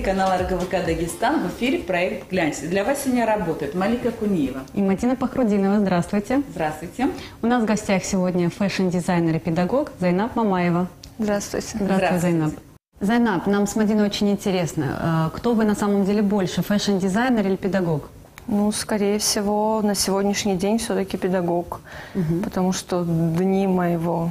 телеканал РГВК «Дагестан», в эфире проект «Гляньте». Для вас сегодня работает Малика Куниева и Мадина Пахрудинова. Здравствуйте. Здравствуйте. У нас в гостях сегодня фэшн-дизайнер и педагог Зайнаб Мамаева. Здравствуйте. Здравствуйте, Зайнаб. Зайнаб, нам с Мадиной очень интересно, кто вы на самом деле больше, фэшн-дизайнер или педагог? Ну, скорее всего, на сегодняшний день все-таки педагог, потому что дни моего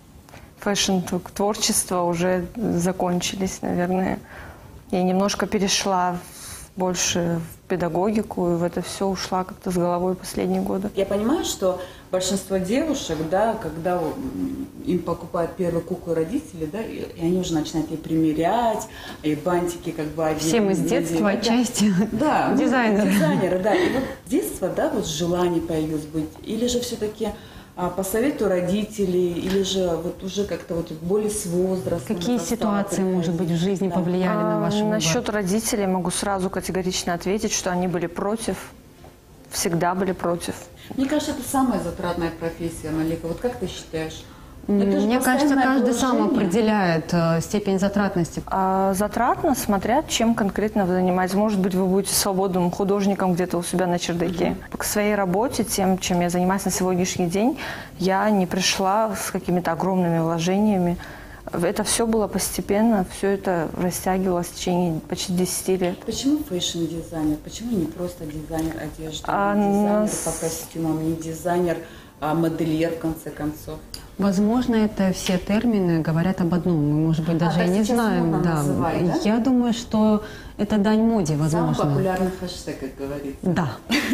фэшн-творчества уже закончились, наверное. Я немножко перешла больше в педагогику, и в это все ушла как-то с головой последние годы. Я понимаю, что большинство девушек, да, когда им покупают первую куклу родители, да, и они уже начинают ей примерять, и бантики как бы одеть. Все мы с детства отчасти дизайнеры, да. И вот с детства, да, вот желание появилось быть, или же все-таки по совету родителей, или же вот уже как-то вот более с возрастом. Какие ситуации, может быть, в жизни повлияли на ваш выбор? Насчет родителей могу сразу категорично ответить, что они были против, всегда были против. Мне кажется, это самая затратная профессия, Малика. Вот как ты считаешь? Мне кажется, каждый сам определяет степень затратности. Затратно, смотря чем конкретно вы занимаетесь. Может быть, вы будете свободным художником где-то у себя на чердаке. К своей работе, тем, чем я занимаюсь на сегодняшний день, я не пришла с какими-то огромными вложениями. Это все было постепенно, все это растягивалось в течение почти 10 лет. Почему фэшн-дизайнер? Почему не просто дизайнер одежды, не дизайнер по костюмам, не дизайнер, а модельер, в конце концов? Возможно, это все термины говорят об одном. Мы, может быть, даже и не знаем. Да. Называет, да? Я думаю, что это дань моде, возможно. Самый популярный хэштег, как говорится. Да.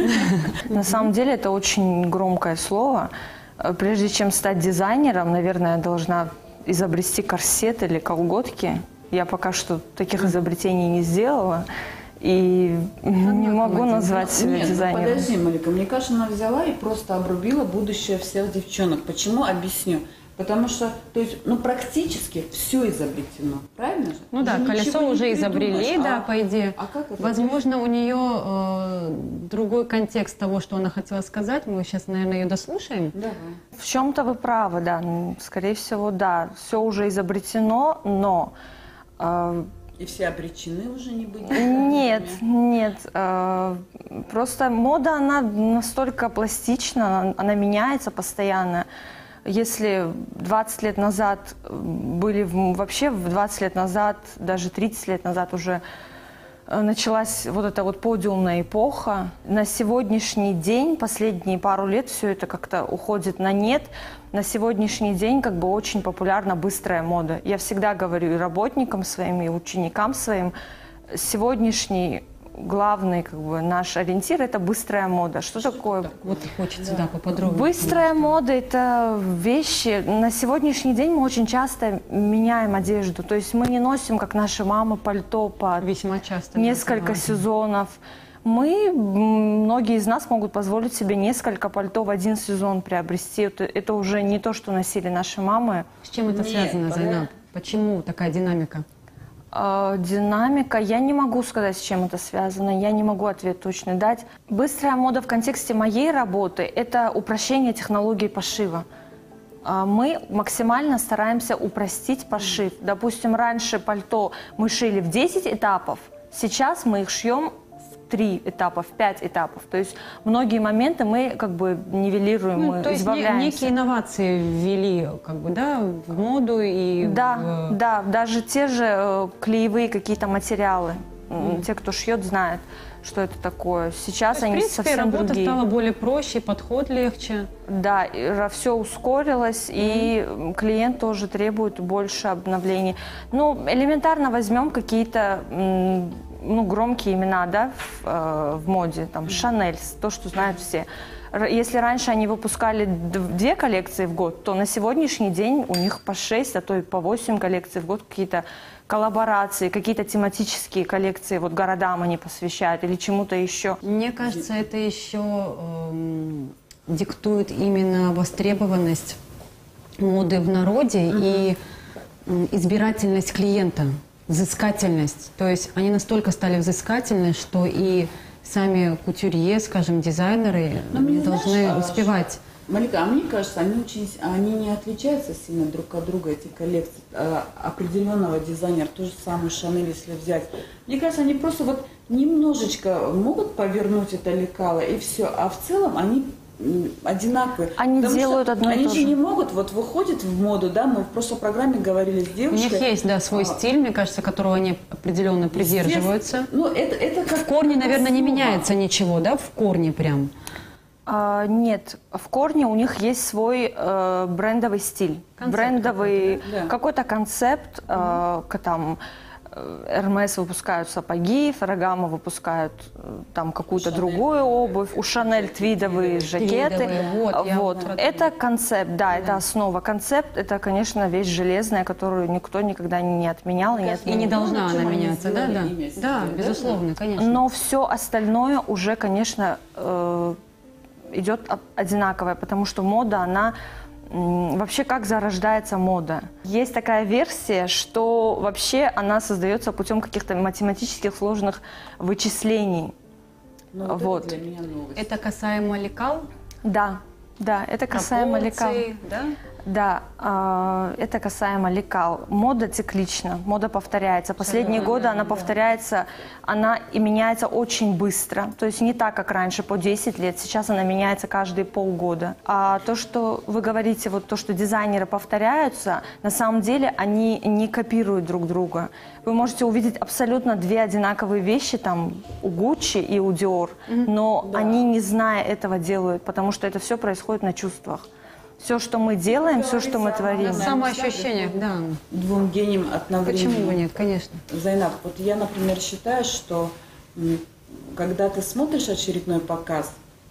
На самом деле это очень громкое слово. Прежде чем стать дизайнером, наверное, я должна изобрести корсет или колготки. Я пока что таких изобретений не сделала. И не могу назвать себя дизайнером. Подожди, Малика, мне кажется, она взяла и просто обрубила будущее всех девчонок. Почему? Объясню. Потому что, то есть, практически все изобретено. Правильно же? Ну да, колесо уже изобрели, да, по идее. А как это? Возможно, у нее другой контекст того, что она хотела сказать. Мы сейчас, наверное, ее дослушаем. Давай. В чем-то вы правы, да. Скорее всего, да. Все уже изобретено, но... И все обречены уже не быть? Нет. Просто мода, она настолько пластична, она меняется постоянно. Если 20 лет назад вообще в 20 лет назад, даже 30 лет назад уже началась вот эта вот подиумная эпоха, на сегодняшний день, последние пару лет, все это как-то уходит на нет. На сегодняшний день как бы очень популярна быстрая мода. Я всегда говорю и работникам своим, и ученикам своим, сегодняшний главный как бы наш ориентир – это быстрая мода. Что такое? Вот хочется, да, поподробнее. Быстрая мода – это вещи. На сегодняшний день мы очень часто меняем одежду. То есть мы не носим, как наши мамы, пальто по весьма часто несколько сезонов. Многие из нас могут позволить себе несколько пальто в один сезон приобрести. Это уже не то, что носили наши мамы. С чем это связано, Зайнаб? Почему такая динамика? Динамика, я не могу сказать, с чем это связано, я не могу ответ точно дать. Быстрая мода в контексте моей работы – это упрощение технологии пошива. Мы максимально стараемся упростить пошив. Допустим, раньше пальто мы шили в 10 этапов, сейчас мы их шьем 3 этапа, в 5 этапов. То есть многие моменты мы как бы нивелируем, мы то избавляемся. Есть некие инновации ввели как бы, да, в моду и... Да, даже те же клеевые какие-то материалы. Те, кто шьет, знают, что это такое. Сейчас они совсем другие. Работа стала более проще, подход легче. Да, все ускорилось, и клиент тоже требует больше обновлений. Элементарно возьмем какие-то громкие имена, да, в моде, там, Шанель, то, что знают все. Если раньше они выпускали 2 коллекции в год, то на сегодняшний день у них по 6, а то и по 8 коллекций в год, какие-то коллаборации, какие-то тематические коллекции, вот городам они посвящают или чему-то еще. Мне кажется, это еще диктует именно востребованность моды в народе и избирательность клиента. Взыскательность. То есть они настолько стали взыскательны, что и сами кутюрье, скажем, дизайнеры должны успевать Малика, а мне кажется, они не отличаются сильно друг от друга, эти коллекции определенного дизайнера, ту же самую Шанель, если взять. Мне кажется, они просто вот немножечко могут повернуть это лекало и все, а в целом они одинаковые. Они делают одно и они то же же. не могут, вот выходят в моду, да, мы в прошлой программе говорили с У девушкой. них есть, да, свой стиль, мне кажется, которого они определенно придерживаются. Ну, это как В корне, наверное, не основа. меняется ничего, да, в корне прям. Нет, в корне у них есть свой брендовый стиль, Концепт брендовый какой-то, да? какой-то концепт. Там Hermes выпускают сапоги, Ferragamo выпускают там какую-то Chanel. другую обувь, у Chanel твидовые жакеты. Твидовые, вот, я про это Это концепт, да, это основа. Концепт – это, конечно, вещь железная, которую никто никогда не отменял и не И отменял. не должна на она чем они меняться, да, сделали да. имя себе, Да, да? безусловно, конечно. Но все остальное уже, конечно, идет одинаковое, потому что мода, она вообще как зарождается мода. Есть такая версия, что вообще она создается путем каких-то математических сложных вычислений. Ну, вот Вот. это для меня новость. Это касаемо лекал? Да, это касаемо лекал. пропорций, да? Да, это касаемо лекал. Мода циклична, мода повторяется. Последние годы она повторяется, она и меняется очень быстро. То есть не так, как раньше, по 10 лет. Сейчас она меняется каждые полгода. А то, что вы говорите, вот то, что дизайнеры повторяются, на самом деле они не копируют друг друга. Вы можете увидеть абсолютно две одинаковые вещи там у Gucci и у Dior, но они, не зная этого, делают, потому что это все происходит на чувствах. Все, что мы делаем, все, что мы творим. Самоощущение, да. Двум гениям одновременно. Почему бы нет, конечно. Зайнаб, вот я, например, считаю, что когда ты смотришь очередной показ,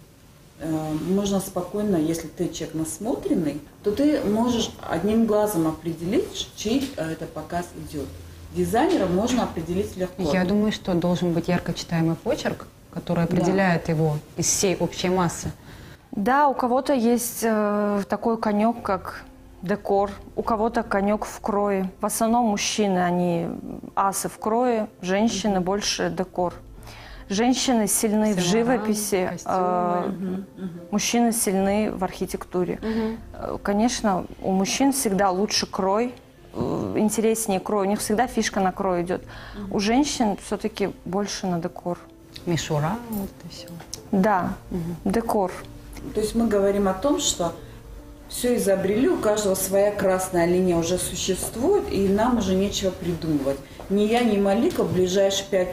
можно спокойно, если ты человек насмотренный, то ты можешь одним глазом определить, чей это показ идет. Дизайнера можно определить легко. Я думаю, что должен быть ярко читаемый почерк, который определяет его из всей общей массы. Да, у кого-то есть такой конек, как декор, у кого-то конек в крое. В основном мужчины, они асы в крое, женщины больше декор. Женщины сильны в живописи, мужчины сильны в архитектуре. Конечно, у мужчин всегда лучше крой, интереснее крой, у них всегда фишка на крой идет. У женщин все-таки больше на декор. Мишура, вот и все. Да, декор. То есть мы говорим о том, что все изобрели, у каждого своя красная линия уже существует, и нам уже нечего придумывать. Ни я, ни Малика в ближайшие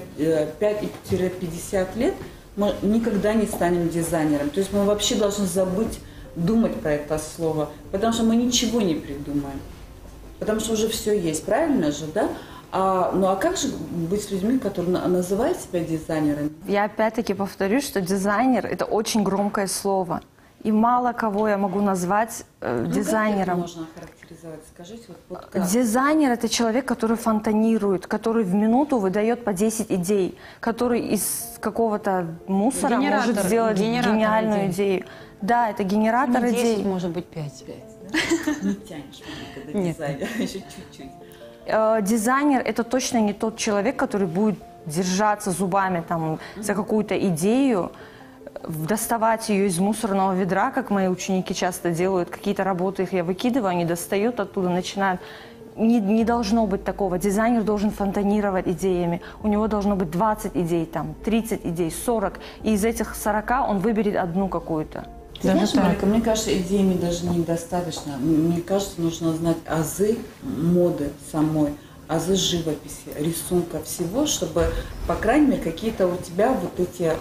5-50 лет мы никогда не станем дизайнером. То есть мы вообще должны забыть думать про это слово, потому что мы ничего не придумаем. Потому что уже все есть, правильно же, да? Ну а как же быть с людьми, которые называют себя дизайнерами? Я опять-таки повторюсь, что дизайнер – это очень громкое слово. И мало кого я могу назвать дизайнером. Как это можно охарактеризовать? Скажите, вот как? Дизайнер – это человек, который фонтанирует, который в минуту выдает по 10 идей, который из какого-то мусора Генератор, может сделать генератор гениальную идею. Да, это генератор Не идей. 10, может быть, 5. Не тянешь, Малика, до Нет. дизайнера, еще чуть-чуть. Дизайнер – это точно не тот человек, который будет держаться зубами там, за какую-то идею, доставать ее из мусорного ведра, как мои ученики часто делают. Какие-то работы их я выкидываю, они достают оттуда, начинают. Не должно быть такого. Дизайнер должен фонтанировать идеями. У него должно быть 20 идей, там, 30 идей, 40. И из этих 40 он выберет одну какую-то. Ты знаешь, Малика, мне кажется, идеями даже недостаточно. Мне кажется, нужно знать азы моды самой, азы живописи, рисунка, всего, чтобы, по крайней мере, какие-то у тебя вот эти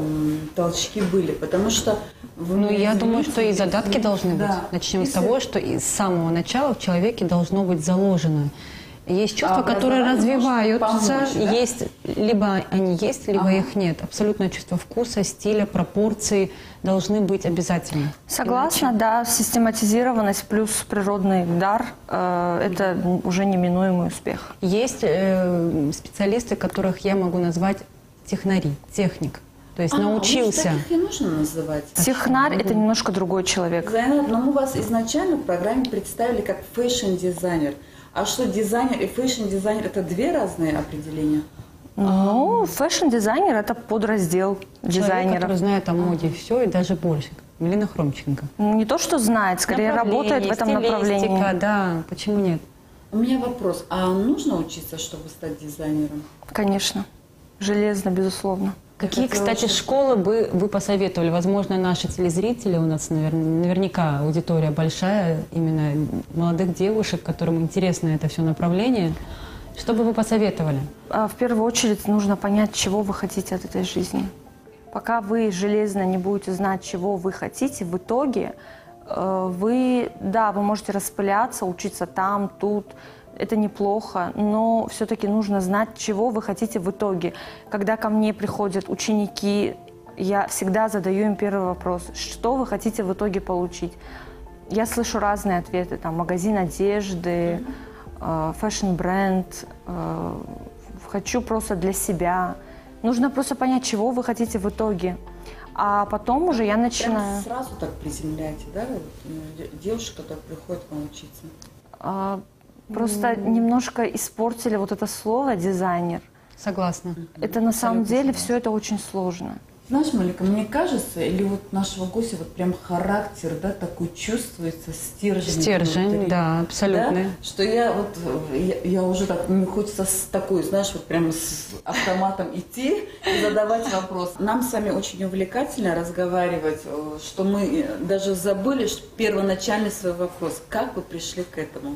толчки были. Потому что... Я думаю, что и задатки должны быть. Начнем с того, что с самого начала в человеке должно быть заложено. Есть чувства, которые развиваются, помочь, да? есть, либо они есть, либо их нет. Абсолютное чувство вкуса, стиля, пропорций должны быть обязательно. Согласна, да, систематизированность плюс природный дар это уже неминуемый успех. Есть специалисты, которых я могу назвать технари, техник. То есть научился. Таких и нужно называть. Технарь – это немножко другой человек. Зайнаб, но мы вас изначально в программе представили как фэшн-дизайнер. А что, дизайнер и фэшн-дизайнер – это две разные определения? Ну, фэшн-дизайнер – это подраздел Человек, дизайнера. который знает о моде все и даже больше. Милена Хромченко. Не то, что знает, скорее работает в этом направлении. Стилистика, да, почему нет? У меня вопрос, а нужно учиться, чтобы стать дизайнером? Конечно. Железно, безусловно. Какие, хотела, кстати, чтобы- школы бы вы посоветовали? Возможно, наши телезрители, у нас наверняка аудитория большая, именно молодых девушек, которым интересно это все направление. Что бы вы посоветовали? В первую очередь нужно понять, чего вы хотите от этой жизни. Пока вы железно не будете знать, чего вы хотите, в итоге вы можете распыляться, учиться там, тут. Это неплохо, но все-таки нужно знать, чего вы хотите в итоге. Когда ко мне приходят ученики, я всегда задаю им первый вопрос: что вы хотите в итоге получить? Я слышу разные ответы, там, магазин одежды, фэшн-бренд, хочу просто для себя. Нужно просто понять, чего вы хотите в итоге. А потом уже я начинаю... Прям сразу так приземляете, да? Девушек, которые приходят к вам учиться. Просто немножко испортили вот это слово «дизайнер». Согласна. Это на самом деле все это очень сложно. Знаешь, Малика, мне кажется, или вот нашего гостя вот прям характер, да, такой чувствуется, стержень. Стержень, внутри. да, абсолютно. Да? Что я уже так, мне хочется с такой, знаешь, вот прямо с автоматом идти и задавать вопрос. Нам с вами очень увлекательно разговаривать, что мы даже забыли, что первоначальный свой вопрос. Как вы пришли к этому?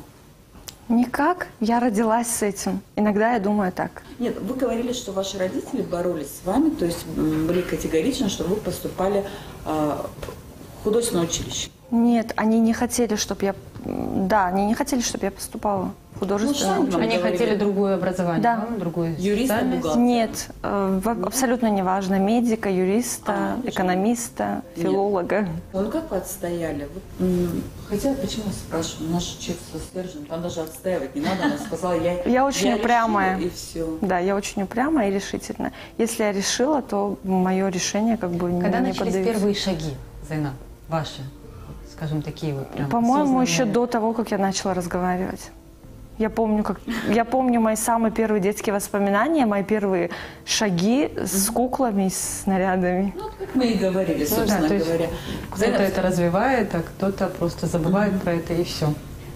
Никак. Я родилась с этим. Иногда я думаю так. Нет, вы говорили, что ваши родители боролись с вами, то есть были категоричны, что вы поступали в художественное училище. Нет, они не хотели, чтобы я... Да, они не хотели, чтобы я поступала в художественное Ну, училище. Они говорили. хотели другое образование, Да. другую Юриста, специальность. бухгалтера. Нет, абсолютно не важно. Медика, юриста, экономиста, филолога. Ну как вы отстояли? Хотя, почему я спрашиваю? Наш человек со стержнем, там даже отстаивать не надо. Она сказала, Я очень упрямая. решила, и все. Да, я очень упрямая и решительная. Если я решила, то мое решение как бы Когда не начались поддается. первые шаги, Зайнаб, ваши, скажем, такие вот прям По-моему, осознанные? еще до того, как я начала разговаривать. Я помню мои самые первые детские воспоминания, мои первые шаги с куклами, с снарядами. Ну, как мы и говорили, Ну собственно да, то есть говоря. кто-то это развивает, а кто-то просто забывает про это и все.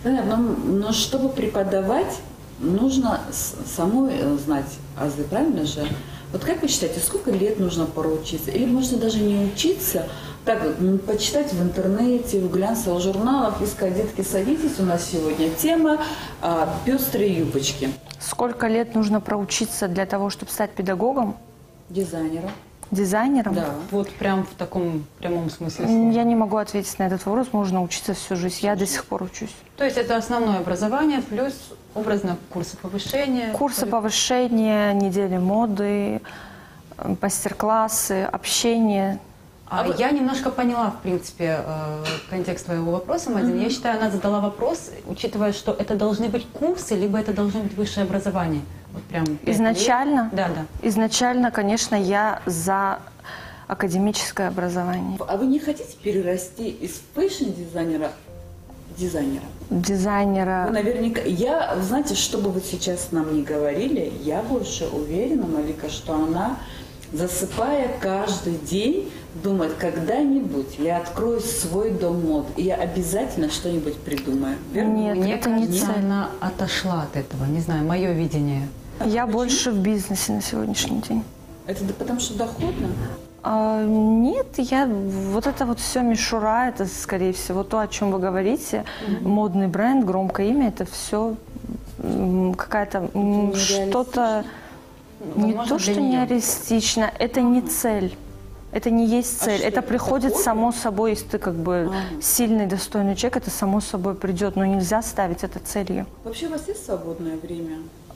Но чтобы преподавать, нужно самой знать азы, правильно же? Вот как вы считаете, сколько лет нужно проучиться? Или можно даже не учиться, так почитать в интернете, в глянцевых журналах и сказать: детки, садитесь, у нас сегодня тема пестрые юбочки. Сколько лет нужно проучиться для того, чтобы стать педагогом, Дизайнера. дизайнером? Да. Вот прям в таком прямом смысле слова. Я не могу ответить на этот вопрос. Можно учиться всю жизнь. Я до сих пор учусь. То есть это основное образование плюс образно курсы повышения. Курсы повышения, недели моды, мастер-классы, общение. Я немножко поняла, в принципе, контекст твоего вопроса, Мадина. Я считаю, она задала вопрос, учитывая, что это должны быть курсы, либо это должно быть высшее образование. Вот прям 5 лет. Изначально? Да. Изначально, конечно, я за академическое образование. А вы не хотите перерасти из фэшн-дизайнера в дизайнера? Дизайнера. Вы наверняка... знаете, что бы вы сейчас нам ни говорили, я больше уверена, Малика, что она, засыпая каждый день, думает: когда-нибудь я открою свой дом мод, и я обязательно что-нибудь придумаю. Верно? Нет, Мне это не кажется, цель. она отошла от этого. Не знаю, мое видение. Я больше в бизнесе на сегодняшний день. Это потому что доходно? Нет, вот это вот все мишура, это, скорее всего, то, о чем вы говорите. Модный бренд, громкое имя, это все какая-то что-то не Возможно, то, для что неё. нереалистично, это не цель. Это не есть цель. что Это это, приходит хобби? само собой, если ты как бы сильный, достойный человек, это само собой придет, но нельзя ставить это целью. Вообще у вас есть свободное время?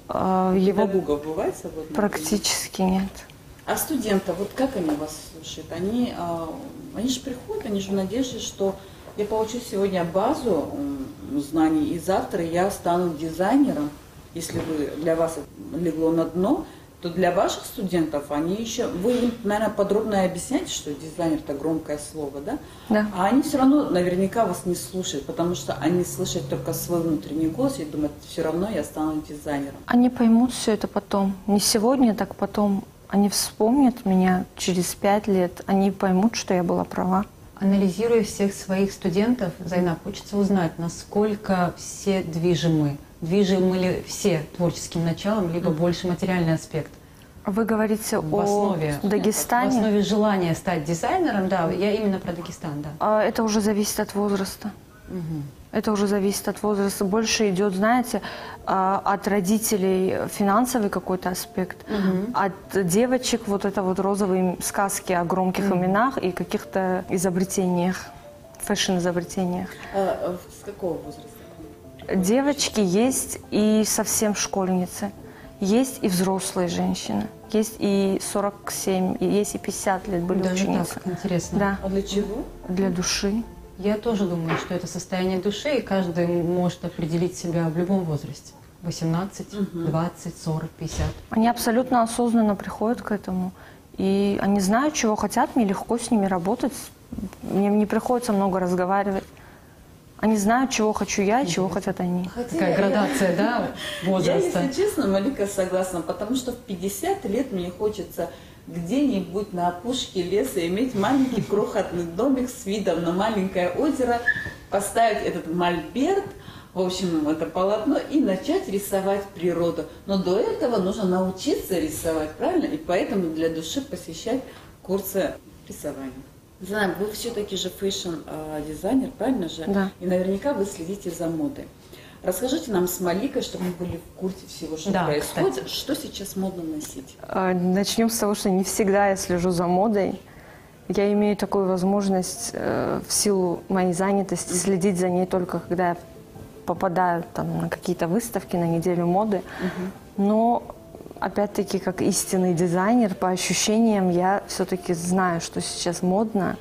Его Педагогов бывает свободное время? практически нет. А студенты, вот как они вас слушают? Они же приходят, они же в надежде, что я получу сегодня базу знаний, и завтра я стану дизайнером. Если для вас это легло на дно, то для ваших студентов вы им, наверное, подробно объясняете, что дизайнер – это громкое слово, да? Да. А они все равно наверняка вас не слушают, потому что они слышат только свой внутренний голос и думают: все равно я стану дизайнером. Они поймут все это потом. Не сегодня, так потом. Они вспомнят меня через 5 лет. Они поймут, что я была права. Анализируя всех своих студентов, Зайнаб, хочется узнать, насколько все движимы. Движимы ли все творческим началом, либо больше материальный аспект? Вы говорите В о основе, в Дагестане? основе желания стать дизайнером, да, я именно про Дагестан, да. Это уже зависит от возраста. Это уже зависит от возраста. Больше идет, знаете, от родителей финансовый какой-то аспект, от девочек вот это вот розовые сказки о громких именах и каких-то изобретениях, фэшн-изобретениях. С какого возраста? Девочки есть и совсем школьницы, есть и взрослые женщины, есть и 47, и есть и 50 лет были Даже ученицы. так, интересно. Да, А для чего? для души. Я тоже думаю, что это состояние души, и каждый может определить себя в любом возрасте. 18, 20, 40, 50. Они абсолютно осознанно приходят к этому. И они знают, чего хотят, мне легко с ними работать. Мне не приходится много разговаривать. Они знают, чего хочу я и чего хотят они. Такая градация, да, возраста. Я, если честно, Малика, согласна, потому что в 50 лет мне хочется где-нибудь на опушке леса иметь маленький крохотный домик с видом на маленькое озеро, поставить этот мольберт, в общем, это полотно, и начать рисовать природу. Но до этого нужно научиться рисовать, правильно? И поэтому для души посещать курсы рисования. Знаем, вы все-таки же фэшн-дизайнер, правильно же? Да. И наверняка вы следите за модой. Расскажите нам с Маликой, чтобы мы были в курсе всего, что Да, происходит, кстати. что сейчас модно носить. Начнем с того, что не всегда я слежу за модой. Я имею такую возможность в силу моей занятости следить за ней только когда я попадаю там, на какие-то выставки, на неделю моды. Но опять-таки, как истинный дизайнер, по ощущениям я все-таки знаю, что сейчас модно.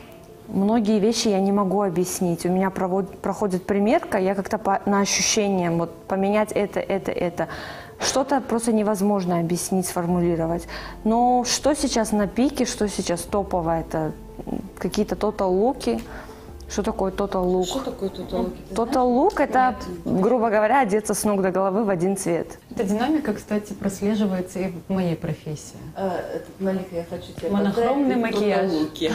Многие вещи я не могу объяснить. У меня проходит примерка, я как-то на ощущениям, вот поменять это. Что-то просто невозможно объяснить, сформулировать. Но что сейчас на пике, что сейчас топовое, это какие-то тотал-луки. Что такое тотал-лук? Что такое тотал-лук? Тотал-лук – это, грубо говоря, одеться с ног до головы в один цвет. Эта динамика, кстати, прослеживается и в моей профессии. Малика, я хочу тебя Монохромный макияж.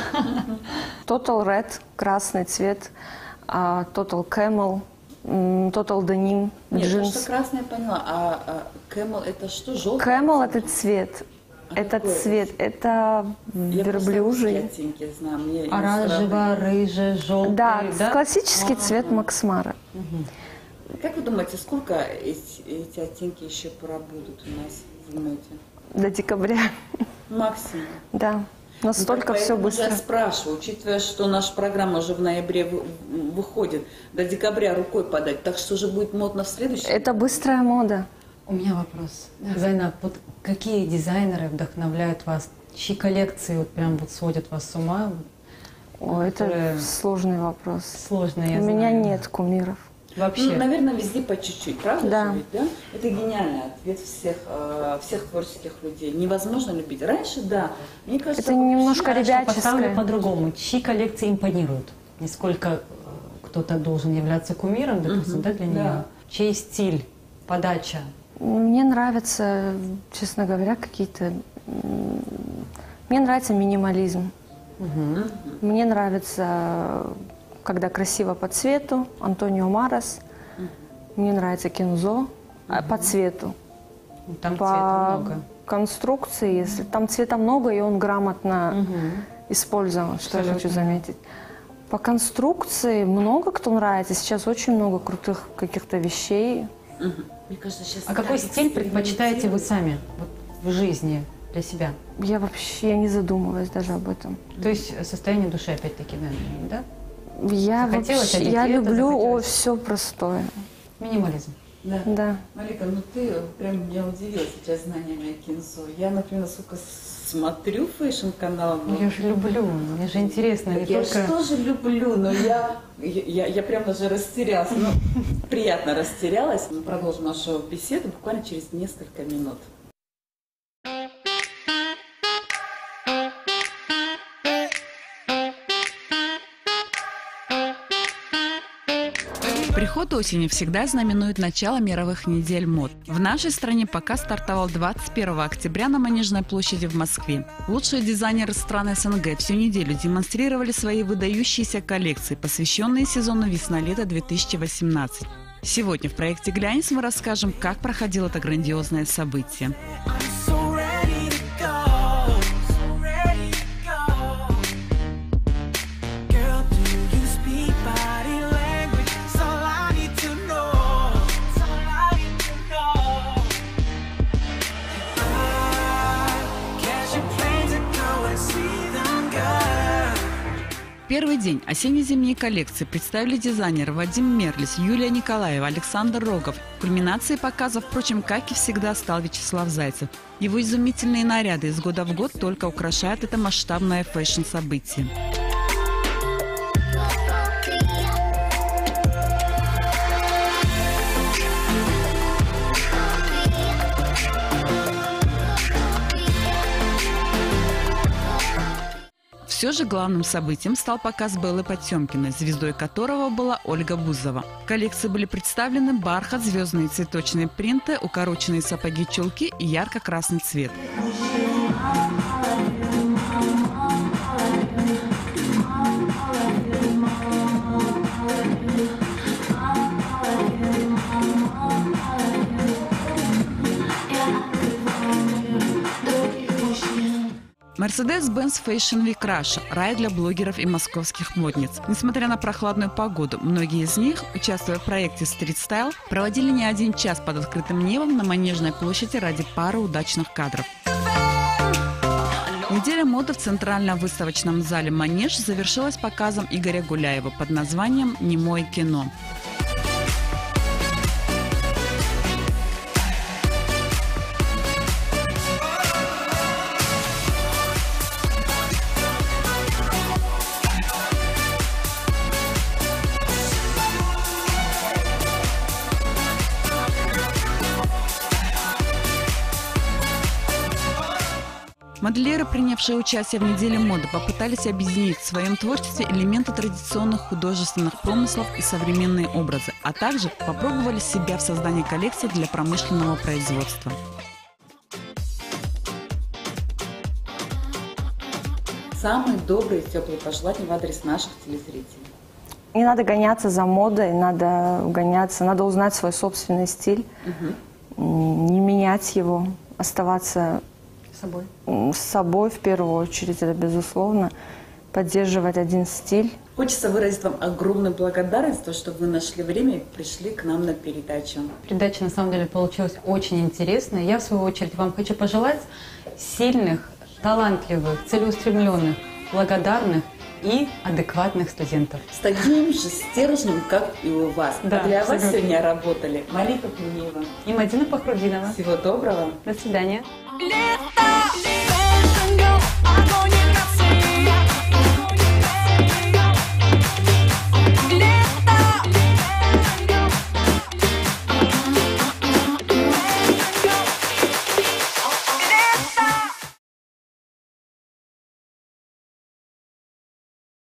Total Red – красный цвет, Total Camel, Total Denim, Нет, джинс. что красное я поняла, а Camel это что, желтый? Camel – это цвет. Это какой цвет, это Я верблюжий. просто оттенки знаю, мне Оранжево, рыжий, желтый. Да, классический цвет Максмара. Как вы думаете, сколько эти оттенки еще пробудут у нас в моде? До декабря. Максимум. Да, настолько все Поэтому быстро. Я спрашиваю, учитывая, что наша программа уже в ноябре выходит, до декабря рукой подать, так что же будет модно в следующем? Это быстрая мода. У меня вопрос. Зайнаб, вот какие дизайнеры вдохновляют вас? Чьи коллекции вот прям вот сводят вас с ума? О, это Которые сложный вопрос. Сложно, я У знаю. меня нет кумиров. Вообще. Ну, наверное, везде по чуть-чуть, правда? Да. же ведь, да? Это гениальный ответ всех творческих людей. Невозможно любить. Раньше, да. Мне кажется, Это немножко Хорошо, поставлю ребяческое. по-другому. Чьи коллекции импонируют? Не сколько кто-то должен являться кумиром, допустим, да, для нее. Чей стиль, подача? Мне нравится, честно говоря, какие-то... Мне нравится минимализм. Мне нравится, когда красиво по цвету, Антонио Марас. Мне нравится Кензо по цвету. Там По цвета много. конструкции, если там цвета много, и он грамотно использован, что я хочу заметить. По конструкции много кто нравится. Сейчас очень много крутых каких-то вещей. мне кажется, сейчас... А какой так стиль предпочитаете вы экспериментируют. сами вот, в жизни для себя? Я не задумываюсь даже об этом. То есть состояние души, опять-таки, наверное, да? Я Захотелось одеть я это, люблю захотелось. все простое. Минимализм. Да. Да. Малика, ну ты прям меня удивила сейчас знаниями о кинзо. Я, например, насколько смотрю фэшн-канал. Я же люблю, мне же интересно. Не Я только... тоже люблю, но я прям даже растерялась. Ну, приятно растерялась. Мы продолжим нашу беседу буквально через несколько минут. Приход осени всегда знаменует начало мировых недель мод. В нашей стране показ стартовал 21 октября на Манежной площади в Москве. Лучшие дизайнеры стран СНГ всю неделю демонстрировали свои выдающиеся коллекции, посвященные сезону весна-лето 2018. Сегодня в проекте «Глянец» мы расскажем, как проходило это грандиозное событие. Первый день осенне-зимней коллекции представили дизайнеры Вадим Мерлис, Юлия Николаева, Александр Рогов. Кульминацией показа, впрочем, как и всегда, стал Вячеслав Зайцев. Его изумительные наряды из года в год только украшают это масштабное фэшн-событие. Все же главным событием стал показ Беллы Потемкиной, звездой которого была Ольга Бузова. В коллекции были представлены бархат, звездные цветочные принты, укороченные сапоги-чулки и ярко-красный цвет. Mercedes-Benz Fashion Week Russia – рай для блогеров и московских модниц. Несмотря на прохладную погоду, многие из них, участвуя в проекте Street Style, проводили не один час под открытым небом на Манежной площади ради пары удачных кадров. Неделя моды в Центральном выставочном зале «Манеж» завершилась показом Игоря Гуляева под названием «Немое кино». Модельеры, принявшие участие в неделе моды, попытались объединить в своем творчестве элементы традиционных художественных промыслов и современные образы, а также попробовали себя в создании коллекций для промышленного производства. Самые добрые и теплые пожелания в адрес наших телезрителей. Не надо гоняться за модой, надо узнать свой собственный стиль, не менять его, оставаться с собой в первую очередь, это безусловно, поддерживать один стиль. Хочется выразить вам огромную благодарность, то, что вы нашли время и пришли к нам на передачу. Передача на самом деле получилась очень интересная. Я, в свою очередь, вам хочу пожелать сильных, талантливых, целеустремленных, благодарных и адекватных студентов. С таким же стержнем, как и у вас. Да, а для вас абсолютно. сегодня работали Малика Пунеева И Мадина Пахрудинова. Всего доброго. До свидания. Лето!